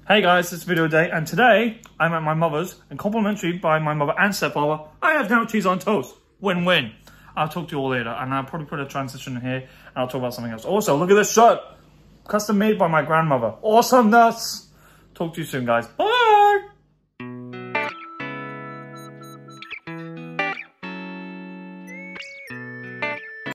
Hey guys, it's video day, and today I'm at my mother's, and complimentary by my mother and stepfather, I have now cheese on toast. Win-win. I'll talk to you all later, and I'll probably put a transition in here, and I'll talk about something else. Also, look at this shirt. Custom made by my grandmother. Awesomeness. Talk to you soon, guys. Bye.